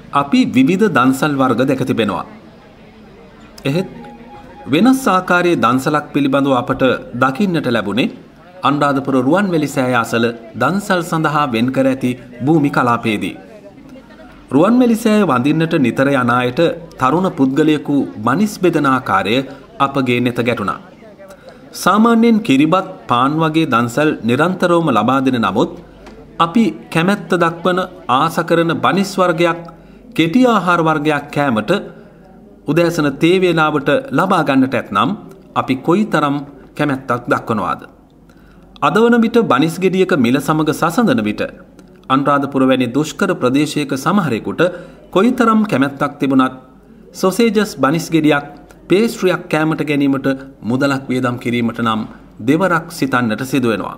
අපි විවිධ දන්සල් වර්ග දැක තිබෙනවා. එහෙත් වෙනස් ආකාරයේ දන්සලක් පිළිබඳව අපට දකින්නට ලැබුණේ අනුරාධපුර රුවන්වැලි සෑය අසල දන්සල් සඳහා වෙන් කර ඇති භූමි කලාපයේදී. රුවන්වැලි සෑය වඳින්නට නිතර යන අයට තරුණ පුද්ගලයෙකු බනිස් බෙදන ආකාරය අපගේ නෙත ගැටුණා. සාමාන්‍යයෙන් කිරිබත් පාන් වගේ දන්සල් නිරන්තරවම ලබා දෙන නමුත් අපි කැමැත්ත දක්වන ආස කරන බනිස් වර්ගයක් කෙටි ආහාර වර්ගයක් කෑමට උදෑසන තේ වේලාවට ලබා ගන්නට ඇතනම් අපි කොයිතරම් කැමැත්තක් දක්වනවාද? අද වන විට බනිස් ගෙඩියක මිල සමග සසඳන විට අනුරාධපුර වැනි දුෂ්කර ප්‍රදේශයක සමහරෙකුට කොයිතරම් කැමැත්තක් තිබුණත් සොසේජස් බනිස් ගෙඩියක් පේස්ට්‍රියක් කෑමට ගැනීමට මුදලක් වියදම් කිරීමට නම් දෙවරක් සිතන්නට සිදු වෙනවා.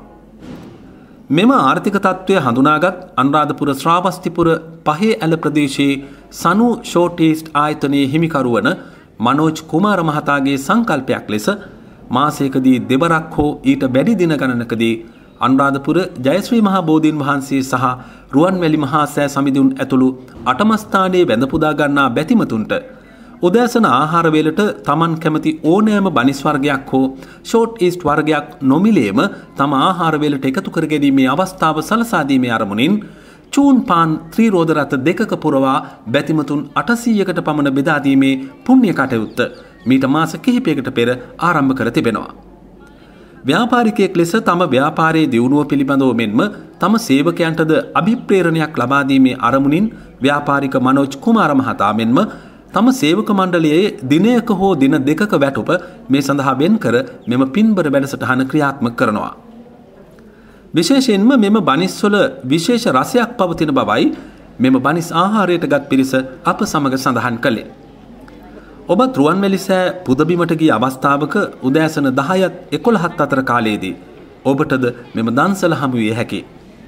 මෙම ආර්ථික තත්ත්වය හඳුනාගත් අනුරාධපුර ශ්‍රාවස්තිපුර පහේ ඇල ප්‍රදේශයේ සනු ෂෝට් ඊස්ට් ආයතනයේ හිමිකරු වන මනෝජ් කුමාර මහතාගේ සංකල්පයක් ලෙස මාසයකදී දෙවරක් හෝ ඊට වැඩි දින ගණනකදී අනුරාධපුර ජයශ්‍රී මහා බෝධීන් වහන්සේ සහ රුවන්වැලි මහා සෑ සමිඳුන් ඇතුළු අටම ස්ථානයේ වැඳ පුදා ගන්නා බැතිමතුන්ට උදෑසන ආහාර වේලට Taman කැමති ඕනෑම බනිස් වර්ගයක් හෝ ෂෝට් ඊස්ට් වර්ගයක් නොමිලේම තම ආහාර වේලට එකතු කර ගැනීමේ අවස්ථාව සලසා දීමේ අරමුණින් චූන් පාන් ත්‍රිරෝද රථ දෙකක පුරවා බැතිමතුන් 800කට පමණ බෙදා දීමේ පුණ්‍ය කටයුත්ත මීට මාස කිහිපයකට පෙර ආරම්භ කර තිබෙනවා. ව්‍යාපාරිකයෙක් ලෙස තම ව්‍යාපාරයේ දියුණුව පිළිබඳව මෙන්ම තම සේවකයන්ටද අභිප්‍රේරණයක් ලබා දීමේ අරමුණින් ව්‍යාපාරික මනෝජ් කුමාර මහතා මෙන්ම තම සේවක මණ්ඩලයේ දිනයක හෝ දින දෙකක වැටුප මේ සඳහා වෙන් කර මෙම පින්බර වැඩසටහන ක්‍රියාත්මක කරනවා. විශේෂයෙන්ම මෙම බනිස්වල විශේෂ රසයක් පවතින බවයි මෙම බනිස් ආහාරයට ගත් පිරිස අප සමග සඳහන් කළේ. ඔබත් රුවන්වැලි සෑ පුදබිමට ගිය අවස්ථාවක උදෑසන 10ත් 11ත් අතර කාලයේදී ඔබටද මෙම දන්සල හමු විය හැකියි.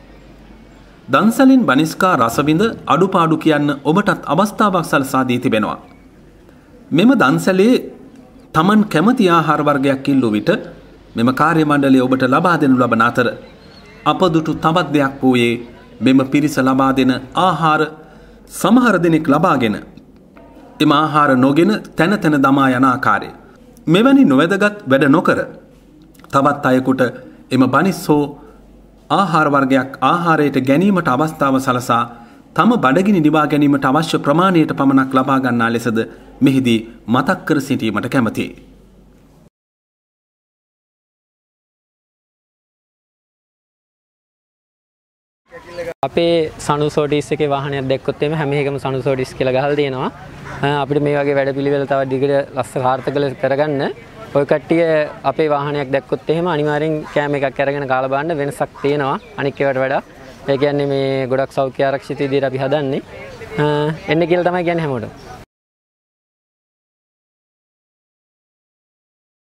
දන්සලින් බනිස්කා රසවිඳ අඩුපාඩු කියන්න ඔබටත් අවස්ථාවක් සලසා දී තිබෙනවා. මෙම දන්සලේ Taman කැමති ආහාර වර්ගයක් ඉල්ලූ විට මෙම කාර්ය මණ්ඩලය ඔබට ලබා දෙනු ලබන අතර අපදුටු තවත් දෙයක් වූයේ මෙම පිරිස ලබා දෙන ආහාර සමහර දෙනෙක් ලබාගෙන එම ආහාර නොගෙන තැන තැන දමා යන ආකාරය. මෙවැනි නොවැදගත් වැඩ නොකර තවත් අයෙකුට එම බනිස් හෝ ආහාර වර්ගයක් ආහාරයට ගැනීමට අවස්ථාව සලසා තම බඩගිනි නිවා ගැනීමට අවශ්‍ය ප්‍රමාණයට පමණක් ලබා ගන්නා ලෙසද මෙහිදී මතක් කර සිටීමට කැමැතියි. අපේ සනු සෝටිස් එකේ වාහනයක් දැක්කොත් එimhe හැම එකම සනු සෝටිස් කියලා ගහලා තියෙනවා. අපිට මේ වගේ වැඩපිළිවෙල තව දිගට ලස්සන සාර්ථක කරගන්න ඔය කට්ටිය අපේ වාහනයක් දැක්කොත් එහෙම අනිවාර්යෙන් කෑම එකක් අරගෙන කාලා බලන්න වෙනසක් තියෙනවා අනික් ඒවාට වඩා. ඒ කියන්නේ මේ ගොඩක් සෞඛ්‍ය ආරක්ෂිත විදිහට අපි හදන්නේ. එන්න කියලා තමයි කියන්නේ හැමෝටම.